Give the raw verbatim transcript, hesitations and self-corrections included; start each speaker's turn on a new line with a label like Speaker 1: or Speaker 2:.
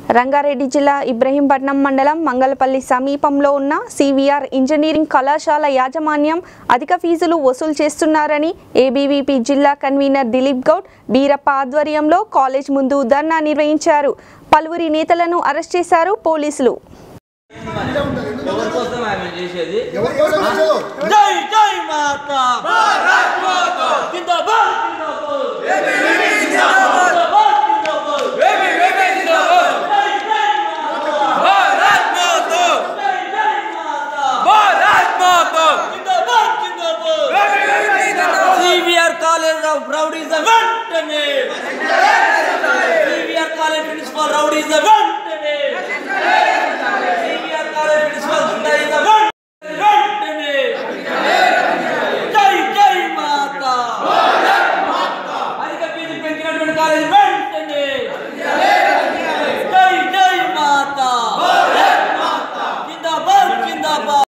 Speaker 1: రంగారెడ్డి జిల్లా ఇబ్రహీంపట్నం మండలం మంగళపల్లి సమీపంలో ఉన్న సివిఆర్ ఇంజనీరింగ్ కళాశాల యాజమాన్యం అధిక ఫీజులు వసూలు చేస్తున్నారని ఏబీవీపీ జిల్లా కన్వీనర్ దిలీప్ గౌడ్ బీరప్ప ఆధ్వర్యంలో కాలేజ్ ముందు ధర్నా నిర్వహించారు. పలువురి నేతలను అరెస్ట్ చేశారు పోలీసులు.
Speaker 2: జై జై మాతా భారత్ మాతా జిందాబాద్ జిందాబాద్